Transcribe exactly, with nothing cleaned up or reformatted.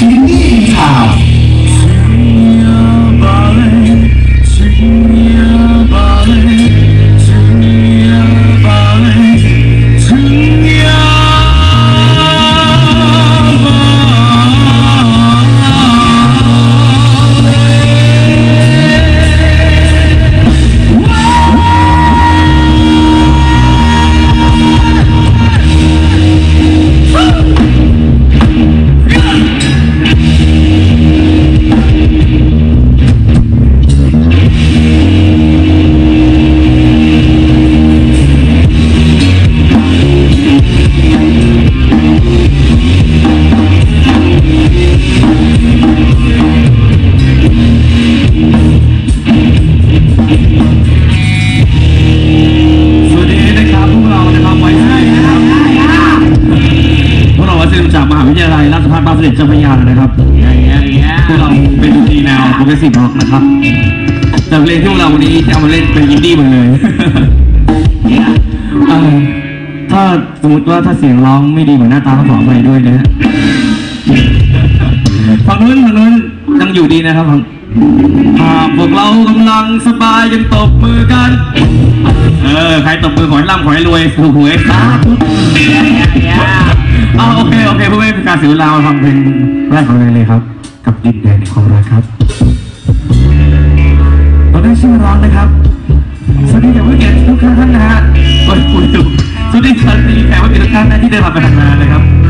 อินดี้อินทาวน์จากมหาวิทยาลัยราชภัฏบ้านสมเด็จเจ้าพระยานะครับพวกเราเป็นดนตรีแนวโปรเกรสซีฟร็อกนะครับแต่เพลงที่พวกเราวันนี้จะเอามาเล่นเป็นอินดี้หมดเลยถ้าสมมติว่าถ้าเสียงร้องไม่ดีเหมือนหน้าตาก็ขอไปด้วยนะฮะฝั่งนู้นฝั่งนู้นยังอยู่ดีนะครับหากพวกเรากำลังสบายยังตบมือกันเออใครตบมือขอให้ร่ำขอให้รวยถูกหวยครับอ๋อโอเคโอเคเพื่อไม่เป็นการเสียเวลาฟังเพลงแรกของเราเลยครับกับดินแดนแห่งความรักครับเราได้ชื่อร้องนะครับสวัสดีแขกผู้เกียรติทุกท่านนะฮะโอ้ยคุยดูสวัสดีครับมีแขกผู้เกียรติทุกท่านนะที่ได้รับประทานงานนะครับ